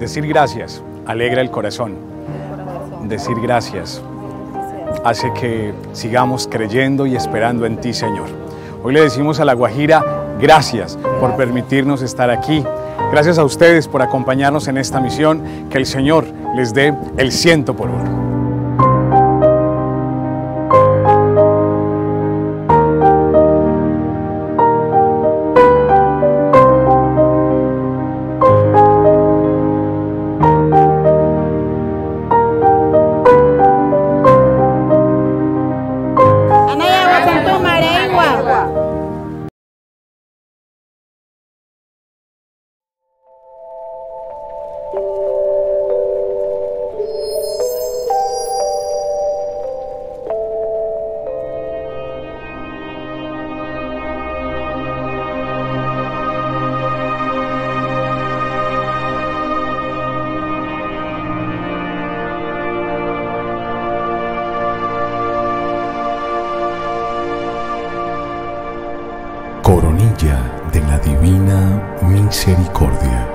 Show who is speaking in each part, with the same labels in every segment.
Speaker 1: Decir gracias alegra el corazón. Decir gracias hace que sigamos creyendo y esperando en ti, Señor. Hoy le decimos a La Guajira, gracias por permitirnos estar aquí. Gracias a ustedes por acompañarnos en esta misión. Que el Señor les dé el 100 por 1.
Speaker 2: Coronilla de la Divina Misericordia.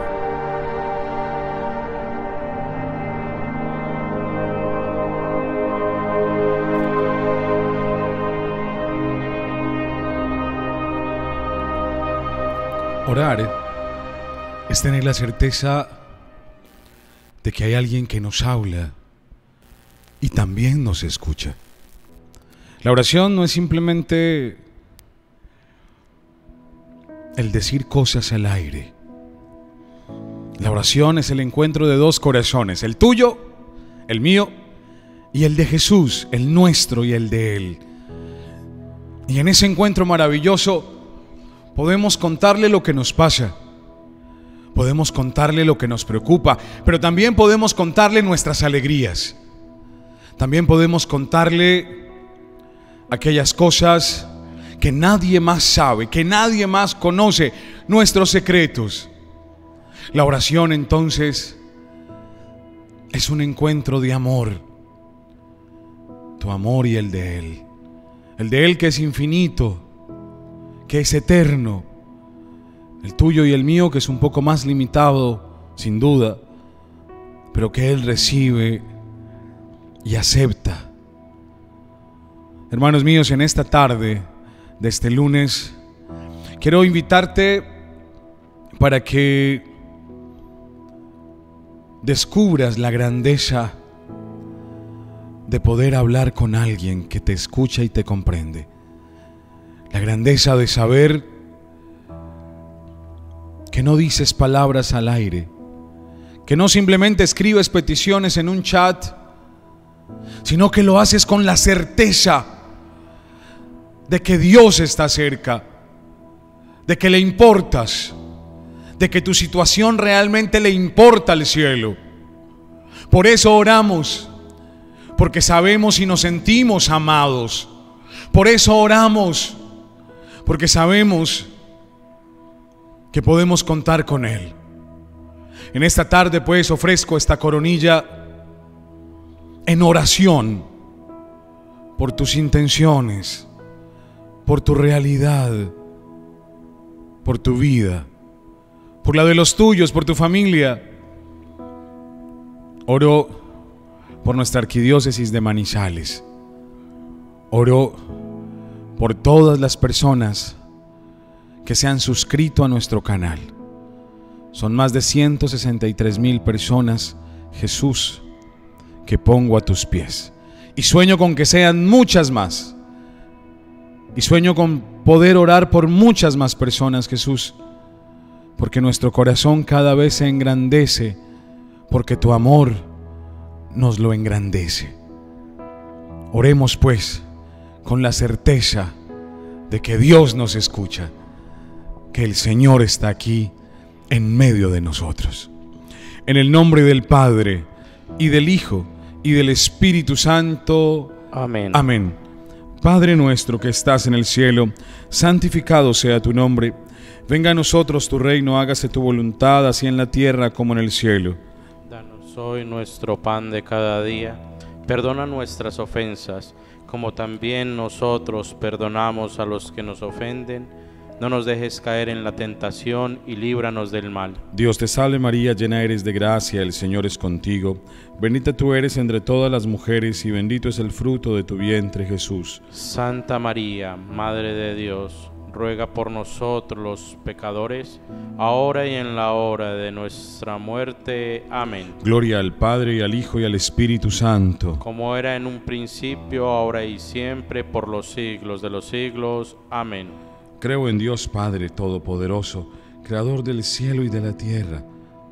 Speaker 3: Orar es tener la certeza de que hay alguien que nos habla y también nos escucha. La oración no es simplemente el decir cosas al aire. La oración es el encuentro de dos corazones, el tuyo, el mío, y el de Jesús, el nuestro y el de Él. Y en ese encuentro maravilloso podemos contarle lo que nos pasa, podemos contarle lo que nos preocupa, pero también podemos contarle nuestras alegrías. También podemos contarle aquellas cosas que nadie más sabe, que nadie más conoce, nuestros secretos. La oración entonces es un encuentro de amor, tu amor y el de Él que es infinito, que es eterno, el tuyo y el mío que es un poco más limitado, sin duda, pero que Él recibe y acepta. Hermanos míos, en esta tarde de este lunes, quiero invitarte para que descubras la grandeza de poder hablar con alguien que te escucha y te comprende. La grandeza de saber que no dices palabras al aire, que no simplemente escribes peticiones en un chat, sino que lo haces con la certeza de que Dios está cerca, de que le importas, de que tu situación realmente le importa al cielo. Por eso oramos, porque sabemos y nos sentimos amados. Por eso oramos, porque sabemos que podemos contar con Él. En esta tarde pues ofrezco esta coronilla en oración por tus intenciones, por tu realidad, por tu vida, por la de los tuyos, por tu familia. Oro por nuestra arquidiócesis de Manizales. Oro por todas las personas que se han suscrito a nuestro canal. Son más de 163,000 personas, Jesús, que pongo a tus pies. Y sueño con que sean muchas más. Y sueño con poder orar por muchas más personas, Jesús, porque nuestro corazón cada vez se engrandece, porque tu amor nos lo engrandece. Oremos pues con la certeza de que Dios nos escucha, que el Señor está aquí en medio de nosotros. En el nombre del Padre, y del Hijo, y del Espíritu Santo.
Speaker 4: Amén.
Speaker 3: Amén. Padre nuestro que estás en el cielo, santificado sea tu nombre. Venga a nosotros tu reino, hágase tu voluntad, así en la tierra como en el cielo.
Speaker 4: Danos hoy nuestro pan de cada día. Perdona nuestras ofensas, como también nosotros perdonamos a los que nos ofenden. no nos dejes caer en la tentación y líbranos del mal.
Speaker 3: Dios te salve María, llena eres de gracia, el Señor es contigo. Bendita tú eres entre todas las mujeres y bendito es el fruto de tu vientre, Jesús.
Speaker 4: Santa María, Madre de Dios, ruega por nosotros los pecadores, ahora y en la hora de nuestra muerte. Amén.
Speaker 3: Gloria al Padre, y al Hijo, y al Espíritu Santo.
Speaker 4: Como era en un principio, ahora y siempre, por los siglos de los siglos. Amén.
Speaker 3: Creo en Dios Padre Todopoderoso, Creador del cielo y de la tierra.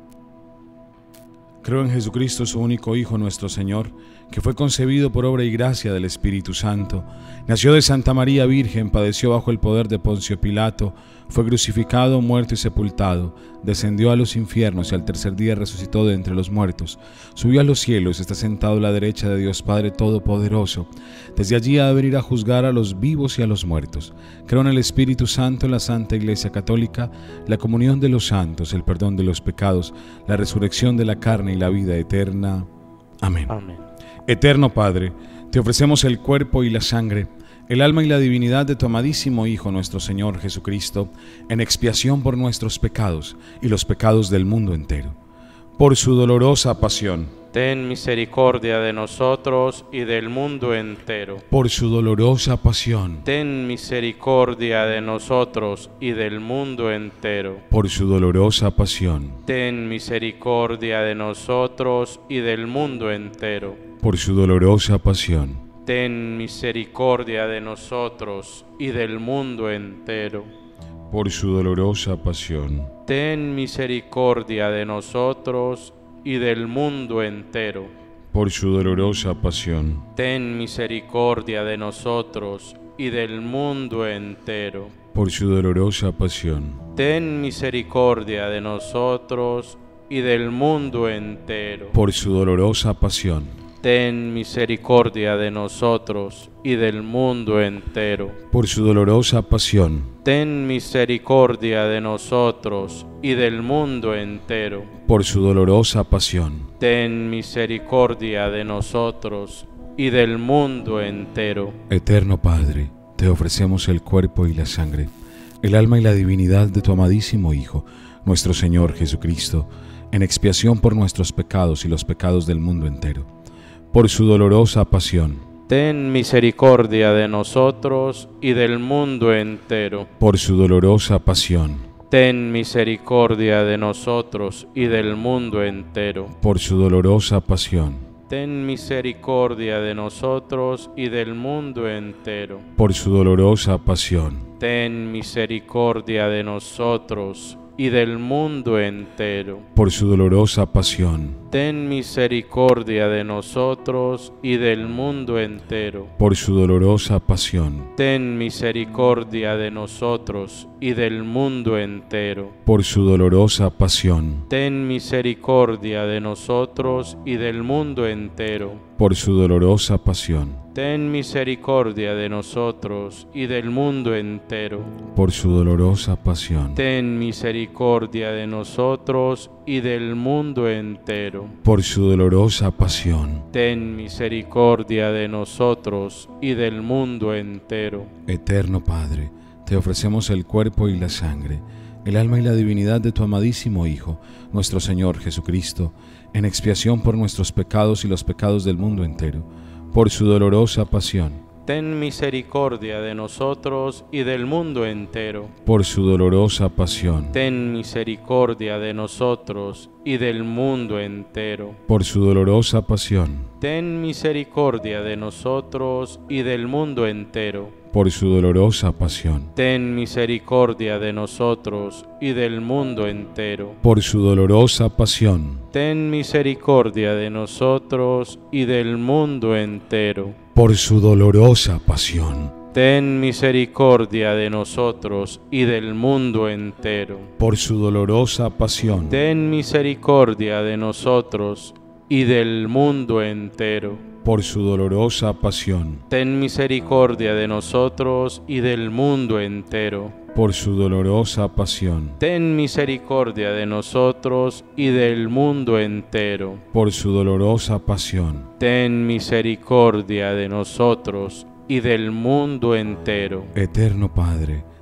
Speaker 3: Creo en Jesucristo, su único Hijo, nuestro Señor, que fue concebido por obra y gracia del Espíritu Santo. Nació de Santa María Virgen, padeció bajo el poder de Poncio Pilato, fue crucificado, muerto y sepultado, descendió a los infiernos y al tercer día resucitó de entre los muertos. Subió a los cielos, está sentado a la derecha de Dios Padre Todopoderoso. Desde allí ha de venir a juzgar a los vivos y a los muertos. Creo en el Espíritu Santo, en la Santa Iglesia Católica, la comunión de los santos, el perdón de los pecados, la resurrección de la carne y la vida eterna. Amén.
Speaker 4: Amén.
Speaker 3: Eterno Padre, te ofrecemos el cuerpo y la sangre, el alma y la divinidad de tu amadísimo Hijo, nuestro Señor Jesucristo, en expiación por nuestros pecados y los pecados del mundo entero. Por su dolorosa pasión,
Speaker 4: ten misericordia de nosotros y del mundo entero.
Speaker 3: por su dolorosa pasión,
Speaker 4: Ten misericordia de nosotros y del mundo entero.
Speaker 3: por su dolorosa pasión,
Speaker 4: Ten misericordia de nosotros y del mundo entero.
Speaker 3: por su dolorosa pasión,
Speaker 4: Ten misericordia de nosotros y del mundo entero.
Speaker 3: por su dolorosa pasión,
Speaker 4: Ten misericordia de nosotros y del mundo entero.
Speaker 3: por su dolorosa pasión,
Speaker 4: Ten misericordia de nosotros y del mundo entero.
Speaker 3: por su dolorosa pasión,
Speaker 4: Ten misericordia de nosotros y del mundo entero.
Speaker 3: por su dolorosa pasión,
Speaker 4: Ten misericordia de nosotros y del mundo entero.
Speaker 3: por su dolorosa pasión,
Speaker 4: Ten misericordia de nosotros y del mundo entero.
Speaker 3: por su dolorosa pasión,
Speaker 4: Ten misericordia de nosotros y del mundo entero.
Speaker 3: Eterno Padre, te ofrecemos el cuerpo y la sangre, el alma y la divinidad de tu amadísimo Hijo, nuestro Señor Jesucristo, en expiación por nuestros pecados y los pecados del mundo entero. Por su dolorosa pasión,
Speaker 4: Ten misericordia de nosotros y del mundo entero.
Speaker 3: por su dolorosa pasión,
Speaker 4: Ten misericordia de nosotros y del mundo entero.
Speaker 3: por su dolorosa pasión,
Speaker 4: Ten misericordia de nosotros y del mundo entero.
Speaker 3: por su dolorosa pasión,
Speaker 4: Ten misericordia de nosotros y del mundo entero.
Speaker 3: por su dolorosa pasión,
Speaker 4: Ten misericordia de nosotros y del mundo entero.
Speaker 3: por su dolorosa pasión,
Speaker 4: Ten misericordia de nosotros y del mundo entero.
Speaker 3: por su dolorosa pasión,
Speaker 4: Ten misericordia de nosotros y del mundo entero.
Speaker 3: por su dolorosa pasión,
Speaker 4: Ten misericordia de nosotros y del mundo entero.
Speaker 3: por su dolorosa pasión,
Speaker 4: Ten misericordia de nosotros y del mundo entero.
Speaker 3: por su dolorosa pasión,
Speaker 4: Ten misericordia de nosotros y del mundo entero.
Speaker 3: Eterno Padre, te ofrecemos el cuerpo y la sangre, el alma y la divinidad de tu amadísimo Hijo, nuestro Señor Jesucristo, en expiación por nuestros pecados y los pecados del mundo entero, por su dolorosa pasión,
Speaker 4: Ten misericordia de nosotros y del mundo entero.
Speaker 3: por su dolorosa pasión,
Speaker 4: Ten misericordia de nosotros y del mundo entero.
Speaker 3: por su dolorosa pasión,
Speaker 4: Ten misericordia de nosotros y del mundo entero.
Speaker 3: por su dolorosa pasión,
Speaker 4: Ten misericordia de nosotros y del mundo entero.
Speaker 3: por su dolorosa pasión,
Speaker 4: Ten misericordia de nosotros y del mundo entero.
Speaker 3: por su dolorosa pasión,
Speaker 4: Ten misericordia de nosotros y del mundo entero.
Speaker 3: por su dolorosa pasión,
Speaker 4: Ten misericordia de nosotros y del mundo entero.
Speaker 3: por su dolorosa pasión,
Speaker 4: Ten misericordia de nosotros y del mundo entero.
Speaker 3: por su dolorosa pasión,
Speaker 4: Ten misericordia de nosotros y del mundo entero.
Speaker 3: por su dolorosa pasión,
Speaker 4: Ten misericordia de nosotros y del mundo entero.
Speaker 3: Eterno Padre,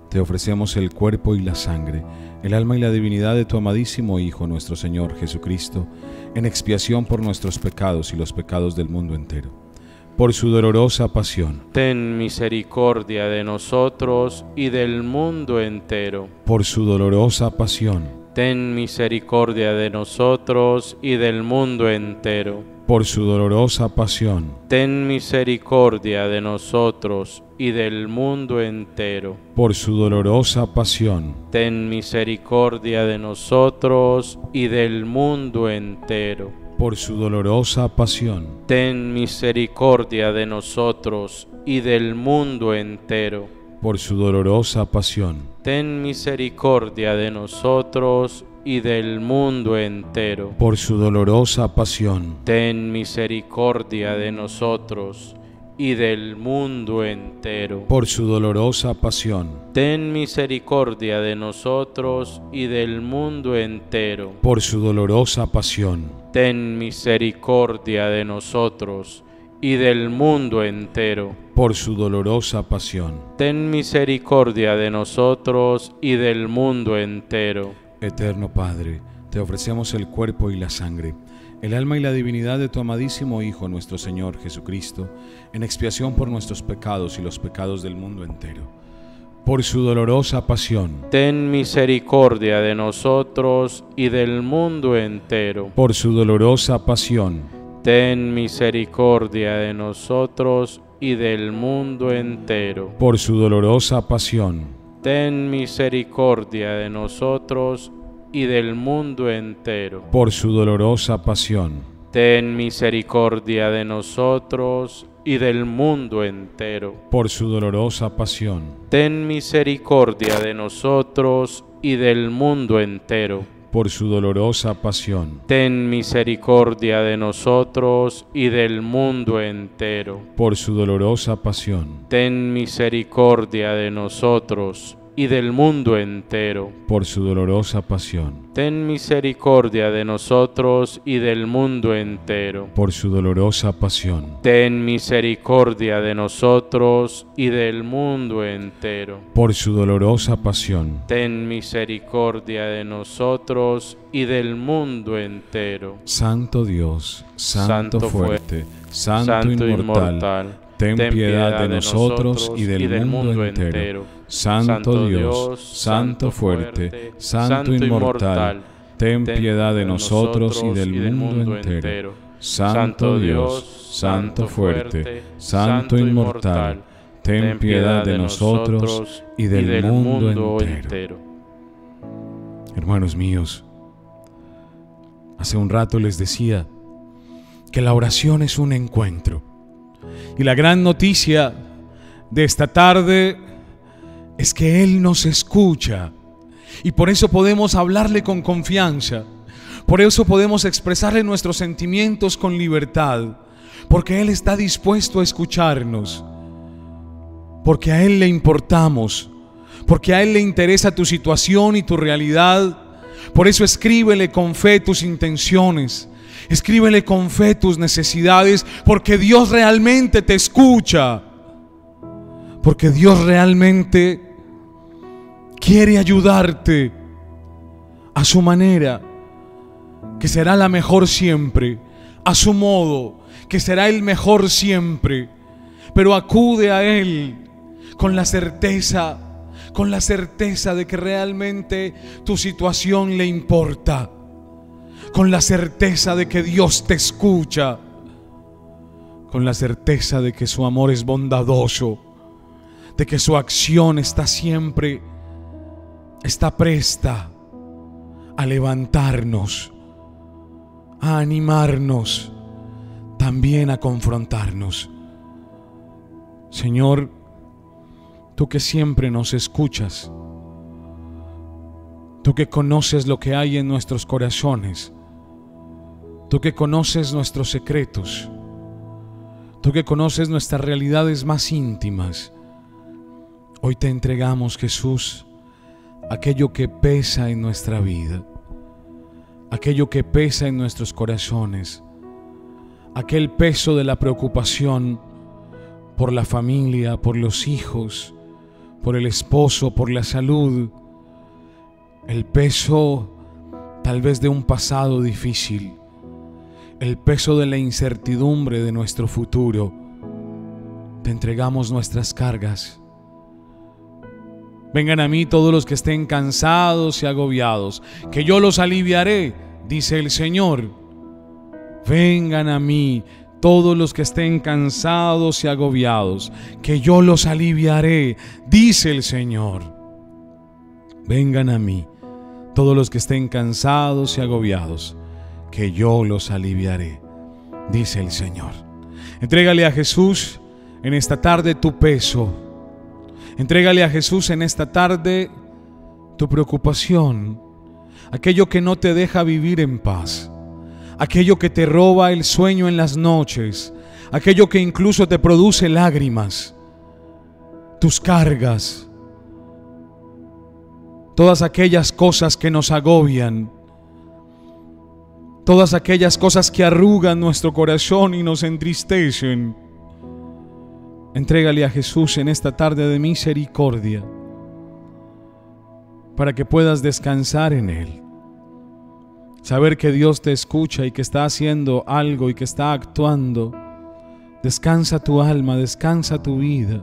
Speaker 3: te ofrecemos el cuerpo y la sangre, el alma y la divinidad de tu amadísimo Hijo, nuestro Señor Jesucristo, en expiación por nuestros pecados y los pecados del mundo entero. Por su dolorosa pasión,
Speaker 4: ten misericordia de nosotros y del mundo entero.
Speaker 3: por su dolorosa pasión,
Speaker 4: Ten misericordia de nosotros y del mundo entero.
Speaker 3: por su dolorosa pasión,
Speaker 4: Ten misericordia de nosotros y del mundo entero.
Speaker 3: por su dolorosa pasión,
Speaker 4: Ten misericordia de nosotros y del mundo entero.
Speaker 3: por su dolorosa pasión,
Speaker 4: Ten misericordia de nosotros y del mundo entero.
Speaker 3: por su dolorosa pasión,
Speaker 4: Ten misericordia de nosotros y del mundo entero.
Speaker 3: por su dolorosa pasión,
Speaker 4: Ten misericordia de nosotros y del mundo entero.
Speaker 3: por su dolorosa pasión,
Speaker 4: Ten misericordia de nosotros y del mundo entero.
Speaker 3: por su dolorosa pasión,
Speaker 4: Ten misericordia de nosotros y del mundo entero.
Speaker 3: por su dolorosa pasión.
Speaker 4: Ten misericordia de nosotros y del mundo entero.
Speaker 3: Eterno Padre, te ofrecemos el cuerpo y la sangre, el alma y la divinidad de tu amadísimo Hijo, nuestro Señor Jesucristo, en expiación por nuestros pecados y los pecados del mundo entero. Por su dolorosa pasión,
Speaker 4: Ten misericordia de nosotros y del mundo entero.
Speaker 3: por su dolorosa pasión,
Speaker 4: Ten misericordia de nosotros y del mundo entero.
Speaker 3: por su dolorosa pasión,
Speaker 4: Ten misericordia de nosotros y del mundo entero.
Speaker 3: por su dolorosa pasión,
Speaker 4: Ten misericordia de nosotros y del mundo entero.
Speaker 3: por su dolorosa pasión,
Speaker 4: Ten misericordia de nosotros y del mundo entero.
Speaker 3: por su dolorosa pasión,
Speaker 4: Ten misericordia de nosotros y del mundo entero.
Speaker 3: por su dolorosa pasión,
Speaker 4: Ten misericordia de nosotros y del mundo entero.
Speaker 3: por su dolorosa pasión,
Speaker 4: Ten misericordia de nosotros y del mundo entero.
Speaker 3: por su dolorosa pasión,
Speaker 4: Ten misericordia de nosotros y del mundo entero.
Speaker 3: por su dolorosa pasión,
Speaker 4: Ten misericordia de nosotros y del mundo entero.
Speaker 3: Santo Dios, Santo fuerte, Santo
Speaker 4: Santo
Speaker 3: inmortal, ten piedad de nosotros y del mundo entero. Santo Dios, Santo fuerte, Santo inmortal, ten piedad de nosotros y del mundo entero. Santo Dios, Santo fuerte, Santo inmortal, ten piedad de nosotros y del mundo entero. Hermanos míos, hace un rato les decía que la oración es un encuentro. Y la gran noticia de esta tarde es que Él nos escucha. Y por eso podemos hablarle con confianza. Por eso podemos expresarle nuestros sentimientos con libertad. Porque Él está dispuesto a escucharnos. Porque a Él le importamos. Porque a Él le interesa tu situación y tu realidad. Por eso escríbele con fe tus intenciones. Escríbele con fe tus necesidades, porque Dios realmente te escucha. Porque Dios realmente quiere ayudarte a su manera, que será la mejor siempre, a su modo, que será el mejor siempre. Pero acude a Él con la certeza de que realmente tu situación le importa. Con la certeza de que Dios te escucha, con la certeza de que su amor es bondadoso, de que su acción está presta a levantarnos, a animarnos, también a confrontarnos. Señor, tú que siempre nos escuchas, tú que conoces lo que hay en nuestros corazones, tú que conoces nuestros secretos, tú que conoces nuestras realidades más íntimas, hoy te entregamos, Jesús, aquello que pesa en nuestra vida, aquello que pesa en nuestros corazones, aquel peso de la preocupación por la familia, por los hijos, por el esposo, por la salud, el peso tal vez de un pasado difícil, el peso de la incertidumbre de nuestro futuro. Te entregamos nuestras cargas. Vengan a mí todos los que estén cansados y agobiados, que yo los aliviaré, dice el Señor. Vengan a mí todos los que estén cansados y agobiados, que yo los aliviaré, dice el Señor. Vengan a mí todos los que estén cansados y agobiados, que yo los aliviaré, dice el Señor. Entrégale a Jesús en esta tarde tu peso. Entrégale a Jesús en esta tarde tu preocupación, aquello que no te deja vivir en paz, aquello que te roba el sueño en las noches, aquello que incluso te produce lágrimas, tus cargas, todas aquellas cosas que nos agobian, todas aquellas cosas que arrugan nuestro corazón y nos entristecen. Entrégale a Jesús en esta tarde de misericordia para que puedas descansar en Él. Saber que Dios te escucha y que está haciendo algo y que está actuando. Descansa tu alma, descansa tu vida.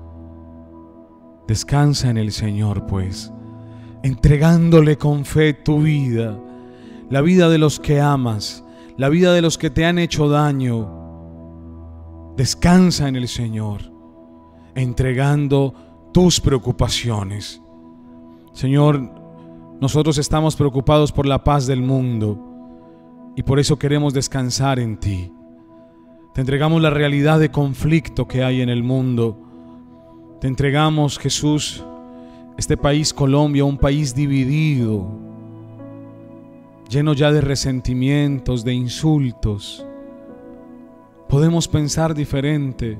Speaker 3: Descansa en el Señor, pues, entregándole con fe tu vida, la vida de los que amas, la vida de los que te han hecho daño. Descansa en el Señor, entregando tus preocupaciones. Señor, nosotros estamos preocupados por la paz del mundo y por eso queremos descansar en ti. Te entregamos la realidad de conflicto que hay en el mundo. Te entregamos, Jesús, este país Colombia, un país dividido, lleno ya de resentimientos, de insultos. Podemos pensar diferente,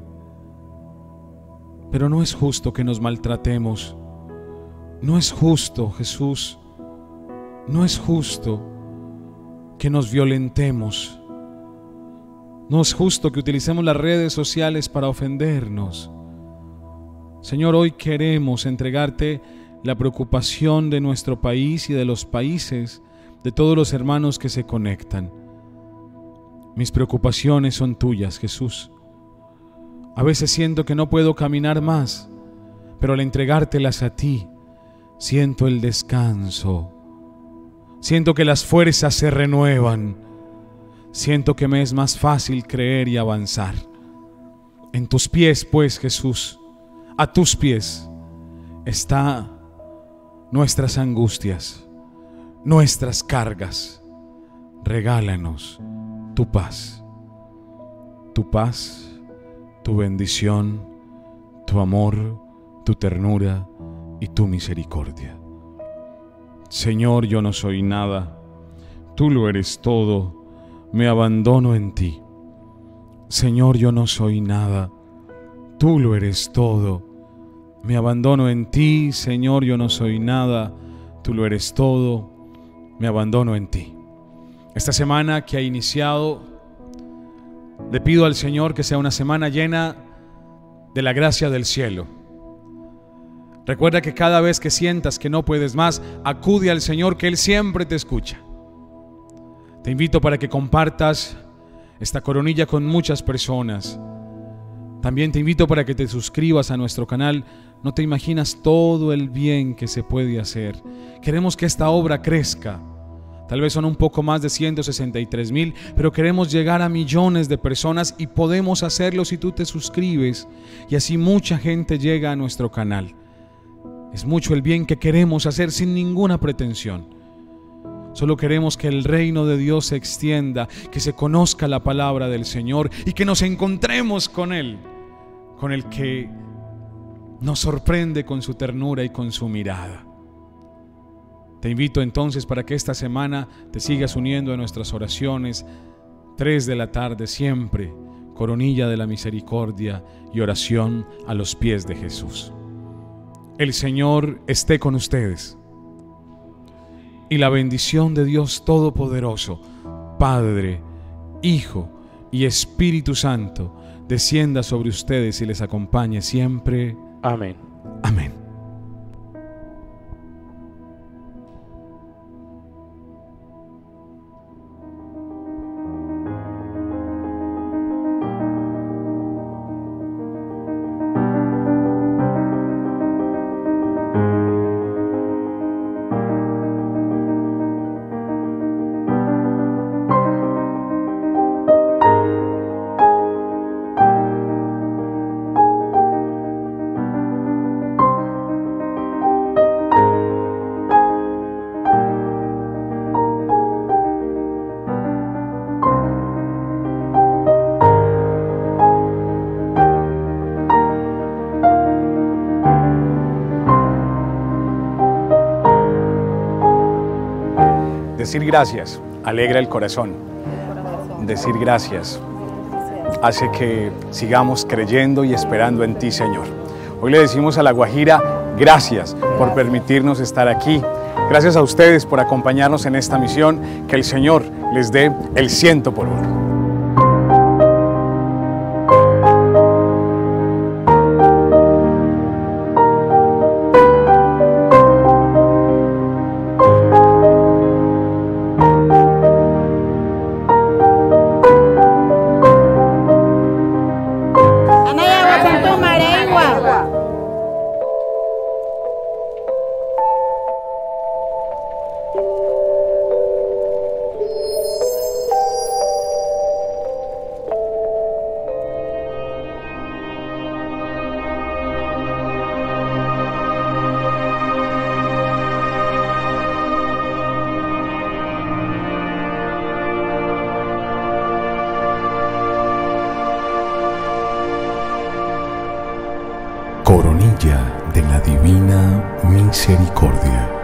Speaker 3: pero no es justo que nos maltratemos. No es justo, Jesús. No es justo que nos violentemos. No es justo que utilicemos las redes sociales para ofendernos. Señor, hoy queremos entregarte la preocupación de nuestro país y de los países, de todos los hermanos que se conectan. Mis preocupaciones son tuyas, Jesús. A veces siento que no puedo caminar más, pero al entregártelas a ti, siento el descanso. Siento que las fuerzas se renuevan. Siento que me es más fácil creer y avanzar. En tus pies, pues, Jesús, a tus pies están nuestras angustias, nuestras cargas. Regálanos tu paz, tu bendición, tu amor, tu ternura y tu misericordia. Señor, yo no soy nada, tú lo eres todo, me abandono en ti. Señor, yo no soy nada, tú lo eres todo, me abandono en ti. Señor, yo no soy nada, tú lo eres todo, me abandono en ti. Esta semana que ha iniciado, le pido al Señor que sea una semana llena de la gracia del cielo. Recuerda que cada vez que sientas que no puedes más, acude al Señor, que Él siempre te escucha. Te invito para que compartas esta coronilla con muchas personas. También te invito para que te suscribas a nuestro canal. No te imaginas todo el bien que se puede hacer. Queremos que esta obra crezca. Tal vez son un poco más de 163,000, pero queremos llegar a millones de personas y podemos hacerlo si tú te suscribes. Y así mucha gente llega a nuestro canal. Es mucho el bien que queremos hacer sin ninguna pretensión. Solo queremos que el reino de Dios se extienda, que se conozca la palabra del Señor y que nos encontremos con Él, con el que nos sorprende con su ternura y con su mirada. Te invito entonces para que esta semana te sigas uniendo a nuestras oraciones, 3 de la tarde siempre, coronilla de la misericordia y oración a los pies de Jesús. El Señor esté con ustedes. Y la bendición de Dios Todopoderoso, Padre, Hijo y Espíritu Santo, descienda sobre ustedes y les acompañe siempre.
Speaker 4: Amén.
Speaker 3: Amén.
Speaker 1: Decir gracias alegra el corazón. Decir gracias hace que sigamos creyendo y esperando en ti, Señor. Hoy le decimos a La Guajira, gracias por permitirnos estar aquí. Gracias a ustedes por acompañarnos en esta misión. Que el Señor les dé el 100 por 1.
Speaker 2: Coronilla de la Divina Misericordia.